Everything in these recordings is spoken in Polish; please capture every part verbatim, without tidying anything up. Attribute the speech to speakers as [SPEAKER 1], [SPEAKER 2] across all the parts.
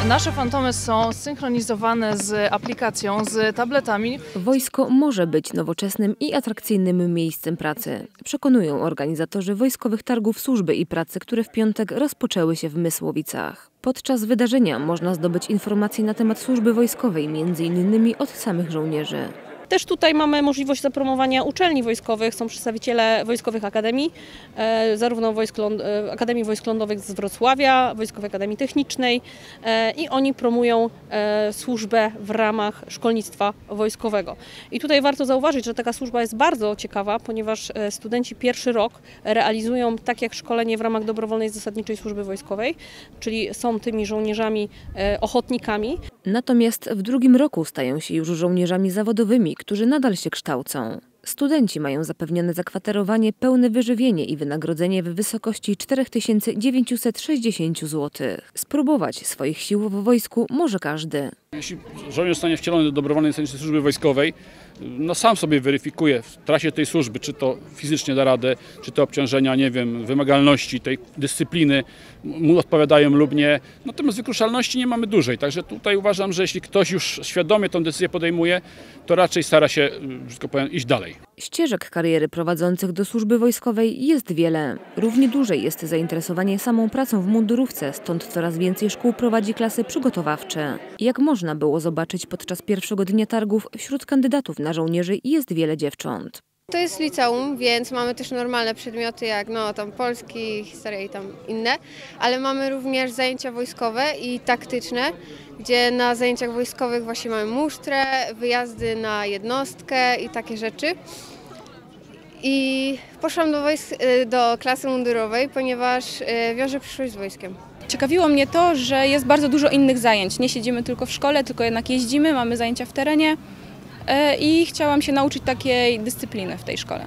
[SPEAKER 1] Nasze fantomy są synchronizowane z aplikacją, z tabletami.
[SPEAKER 2] Wojsko może być nowoczesnym i atrakcyjnym miejscem pracy. Przekonują organizatorzy Wojskowych Targów Służby i Pracy, które w piątek rozpoczęły się w Mysłowicach. Podczas wydarzenia można zdobyć informacje na temat służby wojskowej, między innymi od samych żołnierzy.
[SPEAKER 3] Też tutaj mamy możliwość zapromowania uczelni wojskowych, są przedstawiciele wojskowych akademii, e, zarówno wojsk ląd, e, Akademii Wojsk Lądowych z Wrocławia, Wojskowej Akademii Technicznej e, i oni promują e, służbę w ramach szkolnictwa wojskowego. I tutaj warto zauważyć, że taka służba jest bardzo ciekawa, ponieważ e, studenci pierwszy rok realizują tak jak szkolenie w ramach dobrowolnej zasadniczej służby wojskowej, czyli są tymi żołnierzami e, ochotnikami.
[SPEAKER 2] Natomiast w drugim roku stają się już żołnierzami zawodowymi, którzy nadal się kształcą. Studenci mają zapewnione zakwaterowanie, pełne wyżywienie i wynagrodzenie w wysokości cztery tysiące dziewięćset sześćdziesiąt złotych. Spróbować swoich sił w wojsku może każdy.
[SPEAKER 4] Jeśli żołnierz zostanie wcielony do dobrowolnej zasadniczej służby wojskowej, no sam sobie weryfikuje w trakcie tej służby, czy to fizycznie da radę, czy te obciążenia, nie wiem, wymagalności, tej dyscypliny mu odpowiadają lub nie. Natomiast wykruszalności nie mamy dużej, także tutaj uważam, że jeśli ktoś już świadomie tę decyzję podejmuje, to raczej stara się, że powiem, iść dalej.
[SPEAKER 2] Ścieżek kariery prowadzących do służby wojskowej jest wiele. Równie duże jest zainteresowanie samą pracą w mundurówce, stąd coraz więcej szkół prowadzi klasy przygotowawcze. Jak można było zobaczyć podczas pierwszego dnia targów, wśród kandydatów na żołnierzy jest wiele dziewcząt.
[SPEAKER 5] To jest liceum, więc mamy też normalne przedmioty jak no, tam polski, historia i tam inne, ale mamy również zajęcia wojskowe i taktyczne, gdzie na zajęciach wojskowych właśnie mamy musztrę, wyjazdy na jednostkę i takie rzeczy. I poszłam do, wojsk, do klasy mundurowej, ponieważ wiążę przyszłość z wojskiem.
[SPEAKER 6] Ciekawiło mnie to, że jest bardzo dużo innych zajęć. Nie siedzimy tylko w szkole, tylko jednak jeździmy, mamy zajęcia w terenie i chciałam się nauczyć takiej dyscypliny w tej szkole.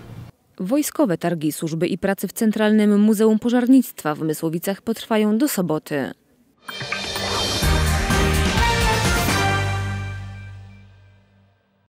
[SPEAKER 2] Wojskowe targi służby i pracy w Centralnym Muzeum Pożarnictwa w Mysłowicach potrwają do soboty.